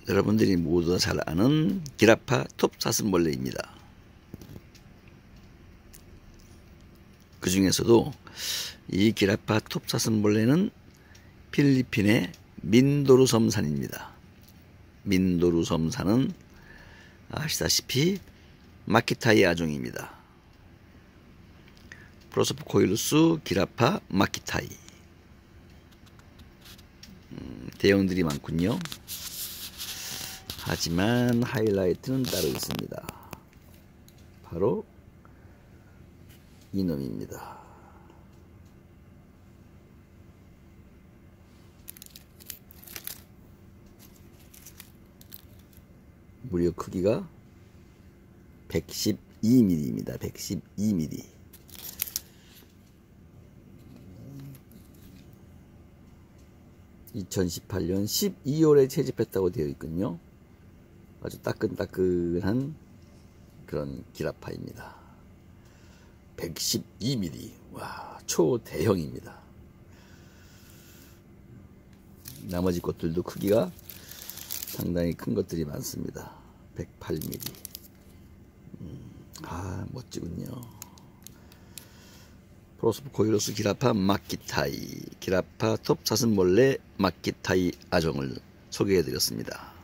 여러분들이 모두 잘 아는 기라파 톱사슴벌레입니다. 그 중에서도 이 기라파 톱사슴벌레는 필리핀의 민도루 섬산입니다. 민도루 섬산은 아시다시피 마키타이 아종입니다. 프로소포코일루스 기라파 마키타이. 대형들이 많군요. 하지만 하이라이트는 따로 있습니다. 바로 이놈입니다. 무려 크기가 112mm입니다. 112mm. (2018년 12월에) 채집했다고 되어 있군요. 아주 따끈따끈한 그런 기라파입니다. 112mm. 와, 초대형입니다. 나머지 것들도 크기가 상당히 큰 것들이 많습니다. 108mm. 멋지군요. 프로소포코일루스 기라파 마키타이, 기라파 톱사슴벌레 마키타이 아종을 소개해 드렸습니다.